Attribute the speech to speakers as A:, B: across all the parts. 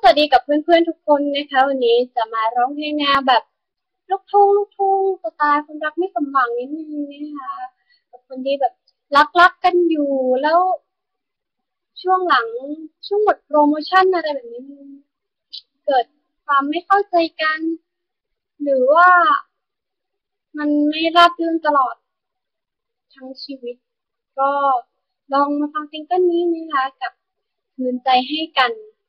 A: สวัสดีกับเพื่อนๆทุกคนนะคะวันนี้จะมาร้องเพลงแนวแบบลูกทุ่งสไตล์คนรักไม่สมหวังนิดนึงนะคะกับคนที่แบบรักกันอยู่แล้วช่วงหลังช่วงหมดโปรโมชั่นอะไรแบบนี้มันเกิดความไม่เข้าใจกันหรือว่ามันไม่ราบรื่นตลอดทั้งชีวิตก็ลองมาฟังซิงเกิลนี้นะคะกับคืนใจให้กัน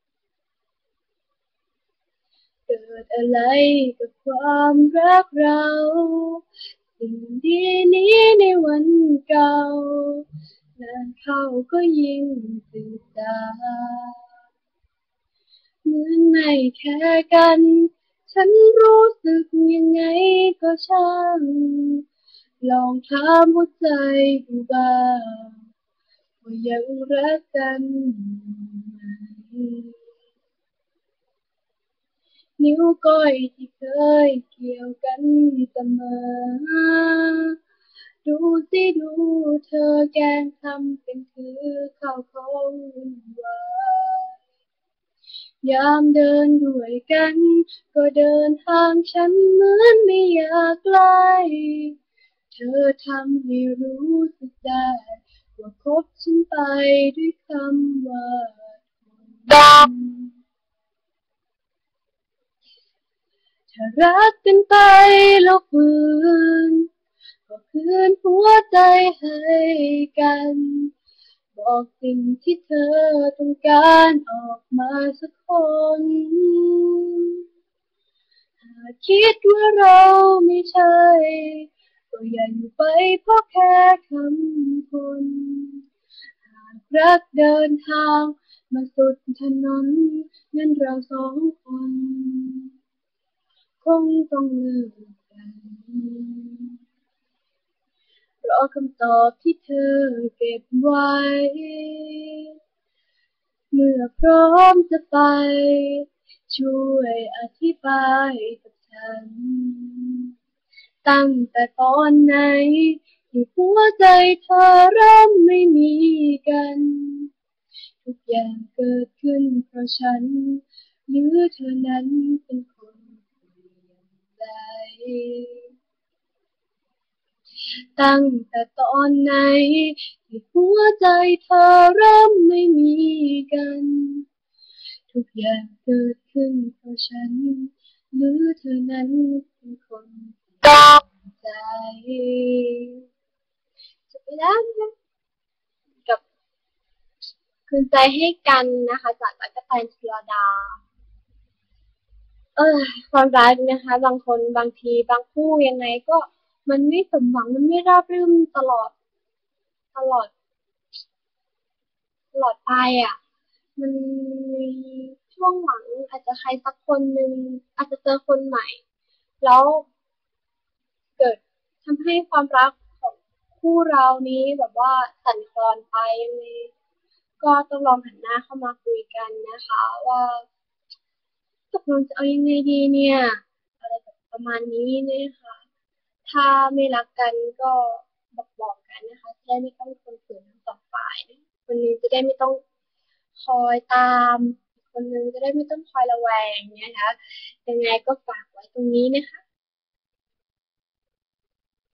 A: เกิดอะไรกับความรักเราสิ่งดีนี้ในวันเก่านานเข้าก็ยิ่งจืดจางเหมือนไม่แค่กันฉันรู้สึกยังไงก็ช่างลองถามหัวใจดูบ้างว่ายังรักกันไหม นิ้วก้อยที่เคยเกี่ยวกันเสมอดูสิดูเธอแกล้งทำเป็นคือเข้าของวุ่นวายยามเดินด้วยกันก็เดินห่างฉันเหมือนไม่อยากใกล้เธอทำให้รู้สึกได้ว่าคบฉันไปด้วยคำว่า ถ้ารักกันไปแล้วฝืนก็คืนหัวใจให้กันบอกสิ่งที่เธอต้องการออกมาสักคนหากคิดว่าเราไม่ใช่ก็อย่าอยู่ไปเพราะแค่คำคนหากรักเดินทางมาสุดถนนงั้นเราสองคนคงต้องเลิกกันรอคำตอบที่เธอเก็บไว้เมื่อพร้อมจะไปช่วยอธิบายกับฉันตั้งแต่ตอนไหนที่หัวใจเธอเริ่มไม่มีกันทุกอย่างเกิดขึ้นเพราะฉันหรือเธอนั้นเป็นคนเปลี่ยนใจ ตั้งแต่ตอนไหนที่หัวใจเธอเริ่มไม่มีกันทุกอย่างเกิดขึ้นเพราะฉันหรือเธอนั้นเป็นคนตัดใจจบไปแล้วนะกับคืนใจให้กันนะคะจากตั๊กแตนชลดาความรักนะคะบางคนบางทีบางคู่ยังไงก็มันไม่สมหวังมันไม่ราบรื่นตลอด ตลอดไปอ่ะมันมีช่วงหลังอาจจะใครสักคนหนึ่งอาจจะเจอคนใหม่แล้วเกิดทำให้ความรักของคู่เรานี้แบบว่าสั่นคลอนไปยังไงก็ต้องลองหันหน้าเข้ามาคุยกันนะคะว่าตกลงจะเอายังไงดีเนี่ยอะไรแบบประมาณนี้นะคะถ้าไม่รักกันก็บอกกันนะคะจะได้ไม่ต้องคนฝืนทั้งสองฝ่ายนะคนนึงจะได้ไม่ต้อง คอยตามคนนึงจะได้ไม่ต้องคอยระแวงเนี่ยนะคะยังไงก็ฝากไว้ตรงนี้นะคะ